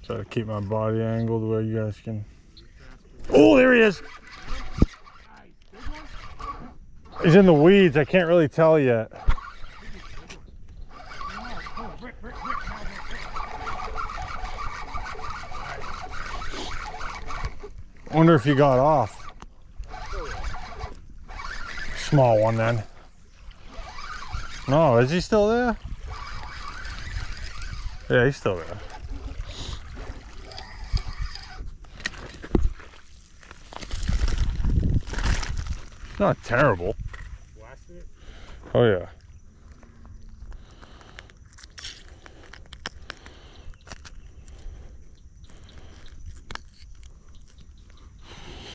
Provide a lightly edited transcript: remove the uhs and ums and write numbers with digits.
Try to keep my body angled where you guys can. Oh, there he is. He's in the weeds. I can't really tell yet. Wonder if he got off. Small one then. No, is he still there? Yeah, he's still there. Not terrible. Blasted it? Oh yeah.